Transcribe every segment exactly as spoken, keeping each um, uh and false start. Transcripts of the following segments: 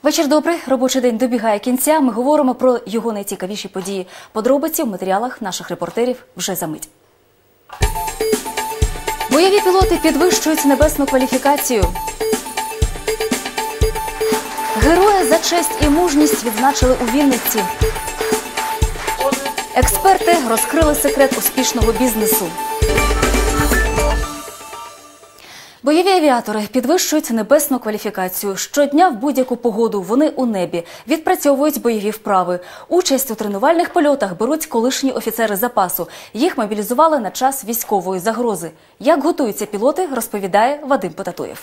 Вечір добрий, робочий день добігає кінця. Ми говоримо про його найцікавіші події. Подробиці в матеріалах наших репортерів вже за мить. Бойові пілоти підвищують небесну кваліфікацію. Героя за честь і мужність відзначили у Вінниці. Експерти розкрили секрет успішного бізнесу. Бойові авіатори підвищують небесну кваліфікацію. Щодня в будь-яку погоду вони у небі, відпрацьовують бойові вправи. Участь у тренувальних польотах беруть колишні офіцери запасу. Їх мобілізували на час військової загрози. Як готуються пілоти, розповідає Вадим Потатуєв.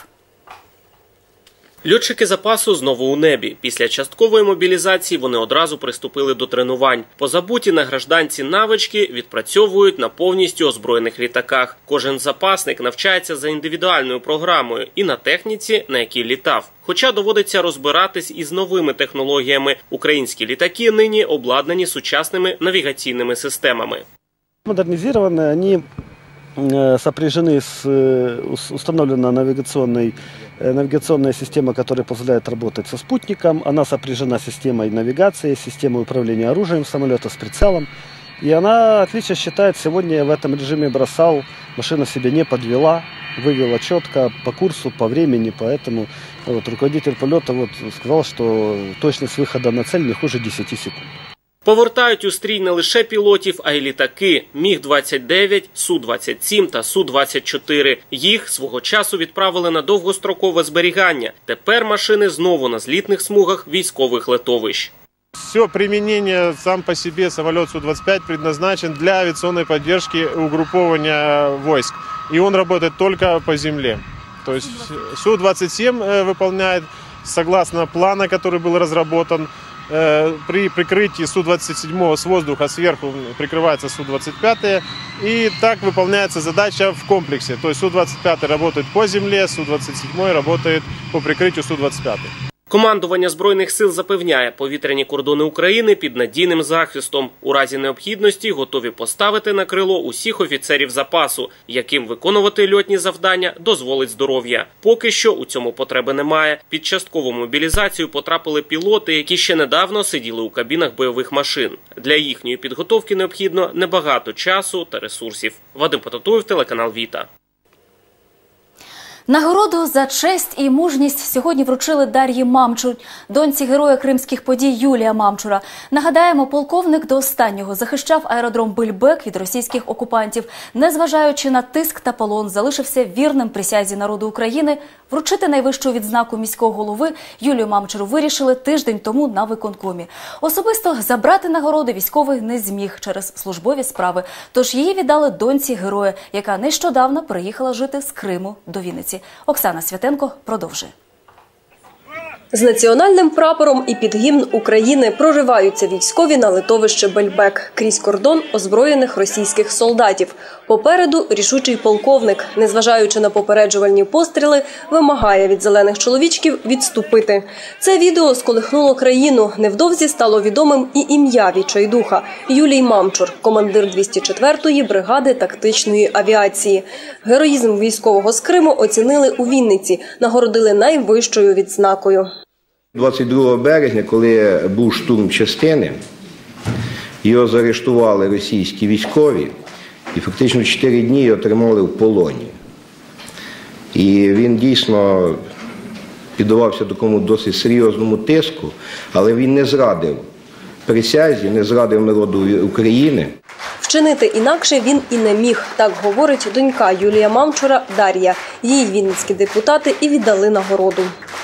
Льотчики запасу знову у небі. Після часткової мобілізації вони одразу приступили до тренувань. Позабуті на гражданці навички відпрацьовують на повністю озброєних літаках. Кожен запасник навчається за індивідуальною програмою і на техніці, на якій літав. Хоча доводиться розбиратись із новими технологіями. Українські літаки нині обладнані сучасними навігаційними системами. Модернизированы они сопряжены с установленной навигационной Навигационная система, которая позволяет работать со спутником. Она сопряжена с системой навигации, системой управления оружием самолета, с прицелом. И она отлично считает, сегодня я в этом режиме бросал, машина себя не подвела, вывела четко по курсу, по времени. Поэтому вот, руководитель полета вот, сказал, что точность выхода на цель не хуже десяти секунд. Повертають у стрій не лише пілотів, а й літаки Міг двадцять дев'ять, Су двадцять сім та Су двадцять чотири. Їх свого часу відправили на довгострокове зберігання. Тепер машини знову на злітних смугах військових летовищ. Все применение сам по себе самолет Су двадцать пять предназначен для авиационной поддержки угрупования войск. И он работает только по земле. То есть Су двадцать семь выполняет согласно плана, который был разработан. При прикрытии Су двадцать семь с воздуха сверху прикрывается Су двадцать пять, и так выполняется задача в комплексе. То есть Су двадцать пять работает по земле, Су двадцать семь работает по прикрытию Су двадцать пять. Командування Збройних сил запевняє, повітряні кордони України під надійним захистом. У разі необхідності готові поставити на крило усіх офіцерів запасу, яким виконувати льотні завдання дозволить здоров'я. Поки що у цьому потреби немає. Під часткову мобілізацію потрапили пілоти, які ще недавно сиділи у кабінах бойових машин. Для їхньої підготовки необхідно небагато часу та ресурсів. Вадим Потатуєв, телеканал Віта. Нагороду за честь і мужність сьогодні вручили Дар'ї Мамчур, доньці героя кримських подій Юлія Мамчура. Нагадаємо, полковник до останнього захищав аеродром Бельбек від російських окупантів. Незважаючи на тиск та полон, залишився вірним присязі народу України. Вручити найвищу відзнаку міського голови Юлію Мамчуру вирішили тиждень тому на виконкомі. Особисто забрати нагороди військовий не зміг через службові справи, тож її віддали доньці героя, яка нещодавно переїхала жити з Криму до Вінниці. Оксана Святенко продовжує. З національним прапором і під гімн України прориваються військові на литовище Бельбек крізь кордон озброєних російських солдатів. Попереду рішучий полковник, незважаючи на попереджувальні постріли, вимагає від зелених чоловічків відступити. Це відео сколихнуло країну. Невдовзі стало відомим і ім'я відчайдуха – Юлій Мамчур, командир двісті четвертої бригади тактичної авіації. Героїзм військового з Криму оцінили у Вінниці, нагородили найвищою відзнакою. двадцять другого березня, коли був штурм частини, його заарештували російські військові і фактично чотири дні його тримали в полоні. І він дійсно піддавався такому досить серйозному тиску, але він не зрадив присязі, не зрадив народу України. Вчинити інакше він і не міг, так говорить донька Юлія Мамчура Дар'я. Їй вінницькі депутати і віддали нагороду.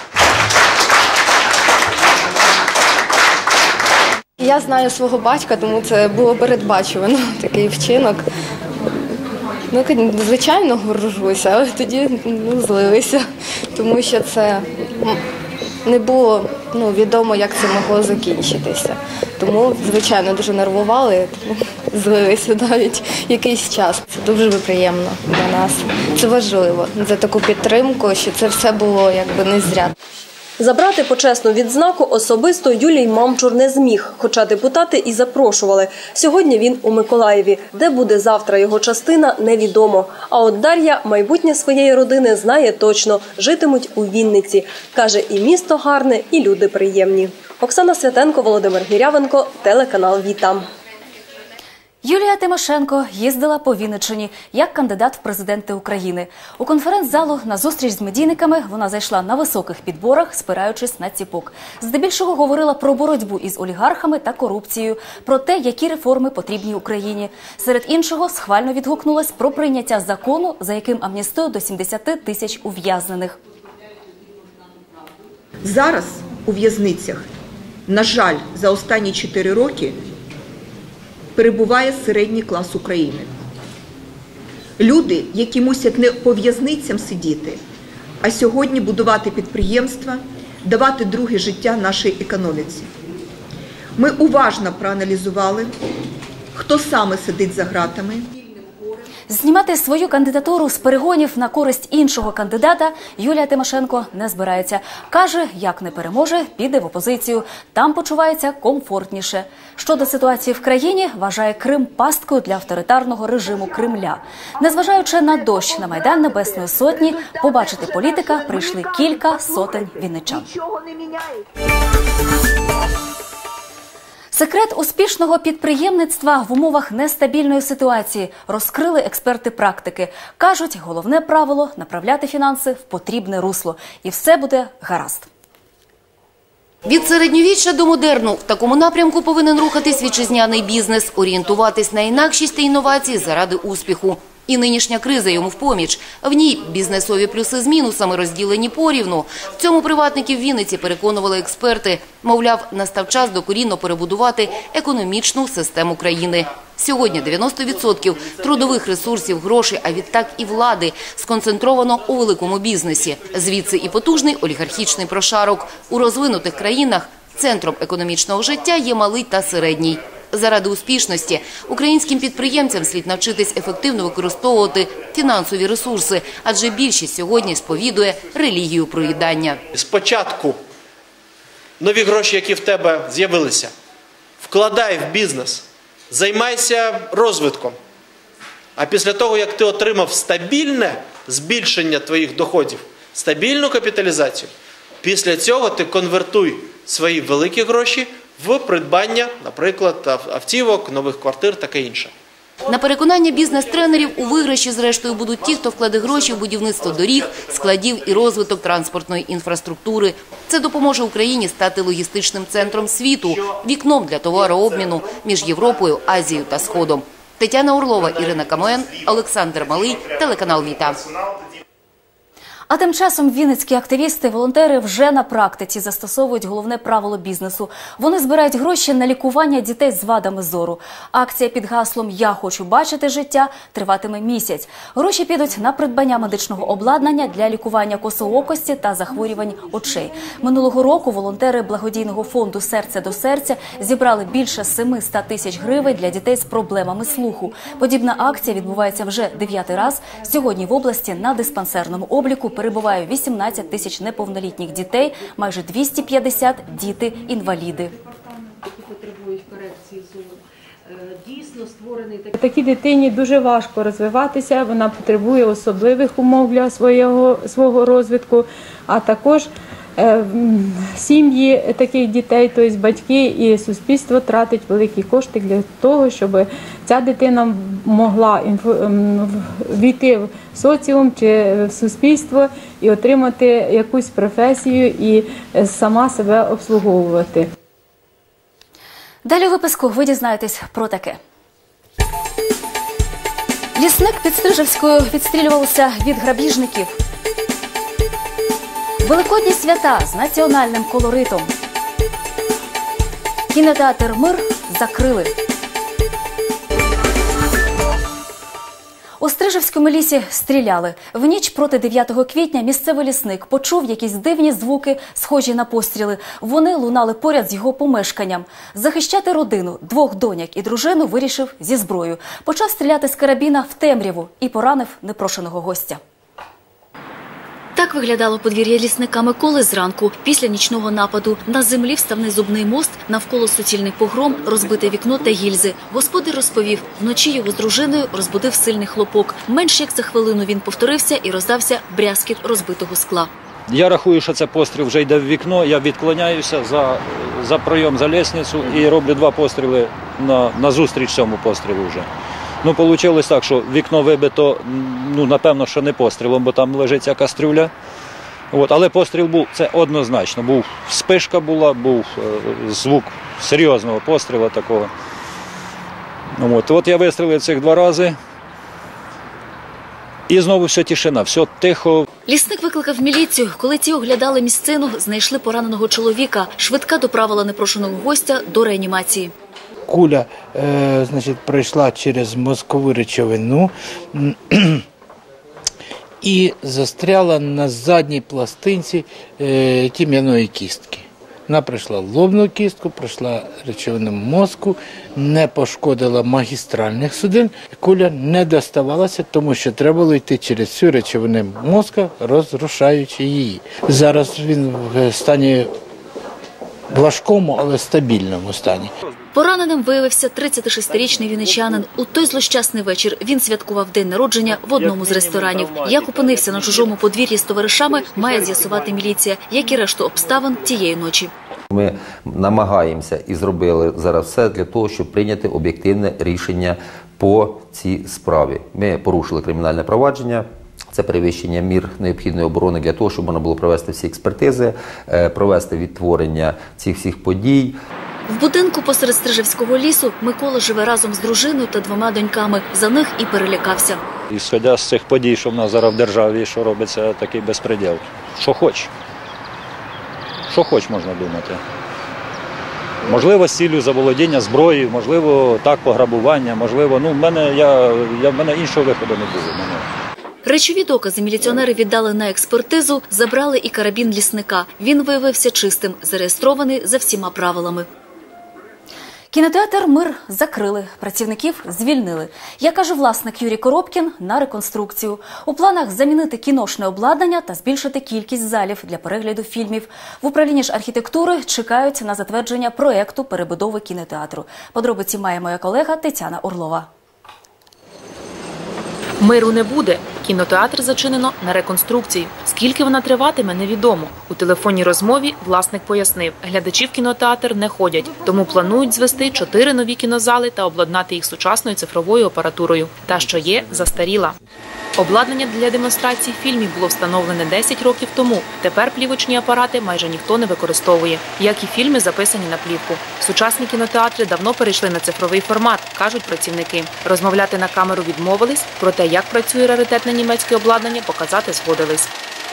Я знаю свого батька, тому це було передбачувано, такий вчинок. Ну, звичайно, горжуся, але тоді ну, злилися, тому що це не було ну, відомо, як це могло закінчитися. Тому, звичайно, дуже нервували, тому злилися навіть якийсь час. Це дуже приємно для нас. Це важливо за таку підтримку, що це все було якби не зря. Забрати почесну відзнаку особисто Юлій Мамчур не зміг, хоча депутати і запрошували. Сьогодні він у Миколаєві. Де буде завтра його частина – невідомо. А от Дар'я майбутнє своєї родини знає точно – житимуть у Вінниці. Каже, і місто гарне, і люди приємні. Оксана Святенко, Володимир Гірявенко, телеканал «Віта». Юлія Тимошенко їздила по Вінниччині як кандидат в президенти України. У конференц-залу на зустріч з медійниками вона зайшла на високих підборах, спираючись на ціпок. Здебільшого говорила про боротьбу із олігархами та корупцією, про те, які реформи потрібні Україні. Серед іншого, схвально відгукнулась про прийняття закону, за яким амністують до сімдесят тисяч ув'язнених. Зараз у в'язницях, на жаль, за останні чотири роки перебуває середній клас України. Люди, які мусять не по в'язницям сидіти, а сьогодні будувати підприємства, давати друге життя нашій економіці. Ми уважно проаналізували, хто саме сидить за ґратами. Знімати свою кандидатуру з перегонів на користь іншого кандидата Юлія Тимошенко не збирається. Каже, як не переможе, піде в опозицію. Там почувається комфортніше. Щодо ситуації в країні, вважає Крим пасткою для авторитарного режиму Кремля. Незважаючи на дощ на Майдан Небесної Сотні, побачити політика прийшли кілька сотень вінничан. Секрет успішного підприємництва в умовах нестабільної ситуації розкрили експерти практики. Кажуть, головне правило – направляти фінанси в потрібне русло. І все буде гаразд. Від середньовіччя до модерну в такому напрямку повинен рухатись вітчизняний бізнес, орієнтуватись на інакшість та інновації заради успіху. І нинішня криза йому в поміч. В ній бізнесові плюси з мінусами розділені порівну. В цьому приватників Вінниці переконували експерти. Мовляв, настав час докорінно перебудувати економічну систему країни. Сьогодні дев'яносто відсотків трудових ресурсів, грошей, а відтак і влади сконцентровано у великому бізнесі. Звідси і потужний олігархічний прошарок. У розвинутих країнах центром економічного життя є малий та середній. Заради успішності українським підприємцям слід навчитись ефективно використовувати фінансові ресурси, адже більшість сьогодні сповідує релігію проїдання. Спочатку нові гроші, які в тебе з'явилися, вкладай в бізнес, займайся розвитком. А після того, як ти отримав стабільне збільшення твоїх доходів, стабільну капіталізацію, після цього ти конвертуй свої великі гроші в придбання, наприклад, автівок, нових квартир, таке інше. На переконання бізнес-тренерів, у виграші зрештою будуть ті, хто вкладе гроші в будівництво доріг, складів і розвиток транспортної інфраструктури. Це допоможе Україні стати логістичним центром світу, вікном для товарообміну між Європою, Азією та Сходом. Тетяна Орлова, Ірина Камоен, Олександр Малий, телеканал «Віта». А тим часом вінницькі активісти, волонтери вже на практиці застосовують головне правило бізнесу. Вони збирають гроші на лікування дітей з вадами зору. Акція під гаслом «Я хочу бачити життя» триватиме місяць. Гроші підуть на придбання медичного обладнання для лікування косоокості та захворювань очей. Минулого року волонтери благодійного фонду «Серце до серця» зібрали більше семисот тисяч гривень для дітей з проблемами слуху. Подібна акція відбувається вже дев'ятий раз. Сьогодні в області на диспансерному обліку перебуває вісімнадцять тисяч неповнолітніх дітей, майже двісті п'ятдесят – діти-інваліди. Дійсно створений такий. Такій дитині дуже важко розвиватися, вона потребує особливих умов для свого, свого розвитку, а також е, сім'ї таких дітей, тобто батьки і суспільство тратить великі кошти для того, щоб ця дитина могла війти в соціум чи в суспільство і отримати якусь професію і сама себе обслуговувати. Далі у випуску ви дізнаєтесь про таке. Лісник під Стрижевською відстрілювався від грабіжників. Великодні свята з національним колоритом. Кінотеатр «Мир» закрили. У Стрижевському лісі стріляли. В ніч проти дев'ятого квітня місцевий лісник почув якісь дивні звуки, схожі на постріли. Вони лунали поряд з його помешканням. Захищати родину, двох доньок і дружину вирішив зі зброєю. Почав стріляти з карабіна в темряву і поранив непрошеного гостя. Так виглядало подвір'я лісника Миколи зранку. Після нічного нападу на землі вставний зубний мост, навколо суцільний погром, розбите вікно та гільзи. Господар розповів, вночі його з дружиною розбудив сильний хлопок. Менш як за хвилину він повторився і роздався брязкіт розбитого скла. Я рахую, що це постріл вже йде в вікно, я відклоняюся за, за пройом, за лестницю і роблю два постріли на, на зустріч цьому пострілу вже. Ну, вийшло так, що вікно вибито, ну, напевно, що не пострілом, бо там лежить ця кастрюля. От, але постріл був, це однозначно, був спишка була, був е, звук серйозного пострілу такого. От, от я вистрілив цих два рази. І знову все тишина, все тихо. Лісник викликав міліцію. Коли ті оглядали місцину, знайшли пораненого чоловіка. Швидка доправила непрошеного гостя до реанімації. Куля, е, значить, пройшла через мозкову речовину і застряла на задній пластинці е, тім'яної кістки. Вона пройшла лобну кістку, пройшла речовину мозку, не пошкодила магістральних судин. Куля не доставалася, тому що треба було йти через всю речовину мозка, розрушаючи її. Зараз він в стані важкому, але стабільному стані. Пораненим виявився тридцятишестирічний вінничанин. У той злощасний вечір він святкував день народження в одному з ресторанів. Як опинився на чужому подвір'ї з товаришами, має з'ясувати міліція, як і решту обставин тієї ночі. Ми намагаємося і зробили зараз все для того, щоб прийняти об'єктивне рішення по цій справі. Ми порушили кримінальне провадження. Це перевищення мір необхідної оборони для того, щоб можна було провести всі експертизи, провести відтворення цих всіх подій. В будинку посеред Стрижевського лісу Микола живе разом з дружиною та двома доньками. За них і перелякався. Ісходя з цих подій, що в нас зараз в державі, що робиться такий безпреділ. Що хоч. Що хоч можна думати. Можливо, з ціллю заволодіння зброєю, можливо, так, пограбування, можливо, ну, в мене, я, я, в мене іншого виходу не було. Мене. Речові докази міліціонери віддали на експертизу, забрали і карабін лісника. Він виявився чистим, зареєстрований за всіма правилами. Кінотеатр «Мир» закрили, працівників звільнили. Як каже власник Юрій Коробкін, на реконструкцію. У планах замінити кіношне обладнання та збільшити кількість залів для перегляду фільмів. В управлінні ж архітектури чекають на затвердження проєкту перебудови кінотеатру. Подробиці має моя колега Тетяна Орлова. Миру не буде. Кінотеатр зачинено на реконструкції. Скільки вона триватиме, невідомо. У телефонній розмові власник пояснив, глядачі в кінотеатр не ходять, тому планують звести чотири нові кінозали та обладнати їх сучасною цифровою апаратурою. Та, що є, застаріла. Обладнання для демонстрації фільмів було встановлене десять років тому. Тепер плівочні апарати майже ніхто не використовує, як і фільми, записані на плівку. Сучасні кінотеатри давно перейшли на цифровий формат, кажуть працівники. Розмовляти на камеру відмовились, проте як працює раритетне німецьке обладнання, показати згодились.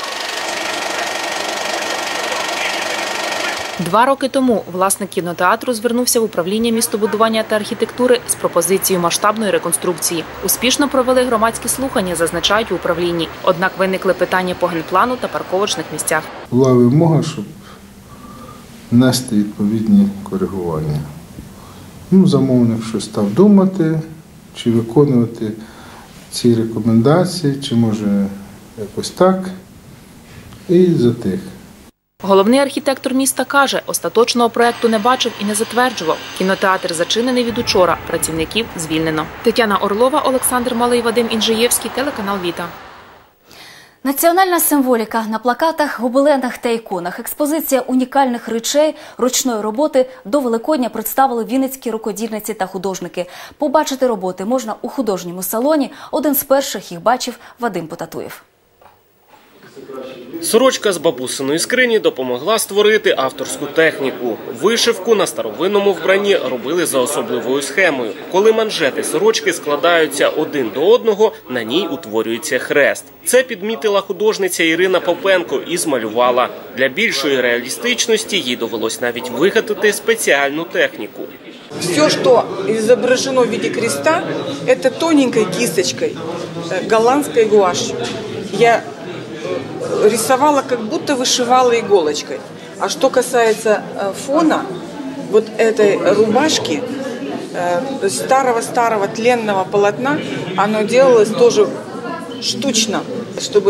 Два роки тому власник кінотеатру звернувся в управління містобудування та архітектури з пропозицією масштабної реконструкції. Успішно провели громадські слухання, зазначають у управлінні. Однак виникли питання по генплану та парковочних місцях. Була вимога, щоб внести відповідні коригування. Ну, замовник щось став думати, чи виконувати ці рекомендації, чи може якось так, і затих. Головний архітектор міста каже, остаточного проєкту не бачив і не затверджував. Кінотеатр зачинений від учора, працівників звільнено. Тетяна Орлова, Олександр Малий, Вадим Інжиєвський, телеканал «Віта». Національна символіка на плакатах, гобеленах та іконах. Експозиція унікальних речей ручної роботи до Великодня представили вінницькі рукодільниці та художники. Побачити роботи можна у художньому салоні. Один з перших їх бачив Вадим Потатуєв. Сорочка з бабусиної скрині допомогла створити авторську техніку. Вишивку на старовинному вбранні робили за особливою схемою. Коли манжети сорочки складаються один до одного, на ній утворюється хрест. Це підмітила художниця Ірина Попенко і змалювала. Для більшої реалістичності їй довелось навіть вигадати спеціальну техніку. Все, что изображено в виде креста, это тоненькой кисточкой, голландской гуашью. Я рисовала, как будто вышивала иголочкой. А что касается фона, вот этой рубашки, старого-старого тленного полотна, оно делалось тоже штучно, чтобы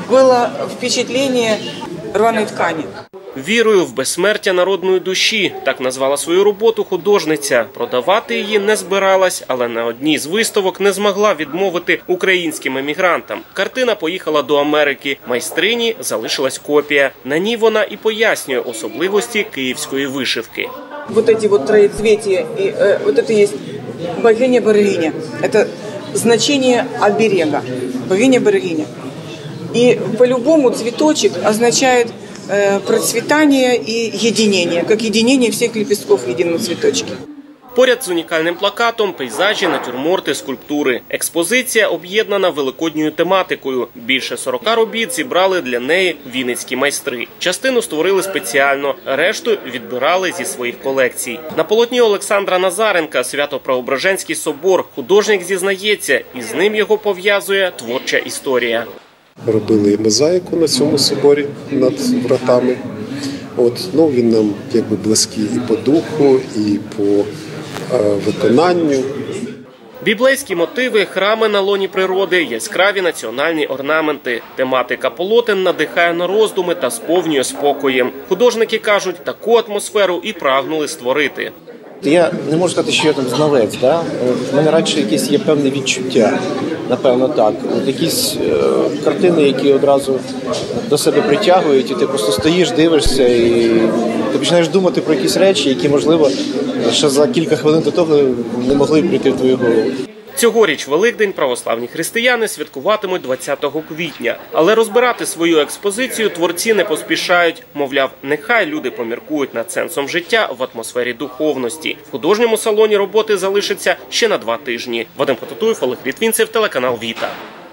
было впечатление рваной ткани. «Вірою в безсмертя народної душі» – так назвала свою роботу художниця. Продавати її не збиралась, але на одній з виставок не змогла відмовити українським емігрантам. Картина поїхала до Америки. Майстрині залишилась копія. На ній вона і пояснює особливості київської вишивки. Вот эти вот троецветия, и э, вот это есть богиня-берегиня. Это значение оберега. Богиня-берегиня. И по-любому цветочек означает процветание и единение, как единение всех лепестков в едином цветочке. Поряд з унікальним плакатом – пейзажі, натюрморти, скульптури. Експозиція об'єднана великодньою тематикою. Більше сорока робіт зібрали для неї вінницькі майстри. Частину створили спеціально, решту відбирали зі своїх колекцій. На полотні Олександра Назаренка Свято-Преображенський собор. Художник зізнається, і з ним його пов'язує творча історія. Робили мозаїку на цьому соборі над вратами. От, ну, він нам якби близький і по духу, і по е, виконанню. Біблейські мотиви, храми на лоні природи, яскраві національні орнаменти. Тематика полотен надихає на роздуми та сповнює спокоєм. Художники кажуть, таку атмосферу і прагнули створити. Я не можу сказати, що я там знавець. Да? У мене радше якісь є певне відчуття, напевно так. От якісь е, картини, які одразу до себе притягують, і ти просто стоїш, дивишся, і ти починаєш думати про якісь речі, які, можливо, ще за кілька хвилин до того не могли прийти в твою голову. Цьогоріч Великдень православні християни святкуватимуть двадцятого квітня. Але розбирати свою експозицію творці не поспішають. Мовляв, нехай люди поміркують над сенсом життя в атмосфері духовності. В художньому салоні роботи залишиться ще на два тижні. Вадим Потатуєв, Олег Літвінцев, телеканал «Віта».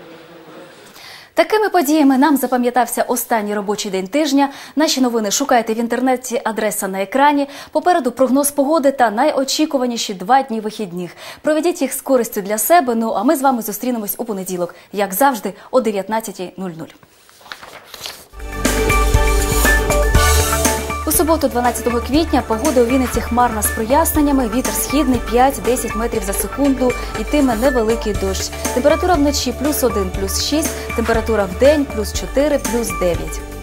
Такими подіями нам запам'ятався останній робочий день тижня. Наші новини шукайте в інтернеті, адреса на екрані. Попереду прогноз погоди та найочікуваніші два дні вихідних. Проведіть їх з користю для себе, ну а ми з вами зустрінемось у понеділок, як завжди, о дев'ятнадцятій нуль нуль. У суботу, дванадцятого квітня, погода у Вінниці хмарна з проясненнями, вітер східний п'ять-десять метрів за секунду, йтиме невеликий дощ. Температура вночі плюс один, плюс шість, температура вдень плюс чотири, плюс дев'ять.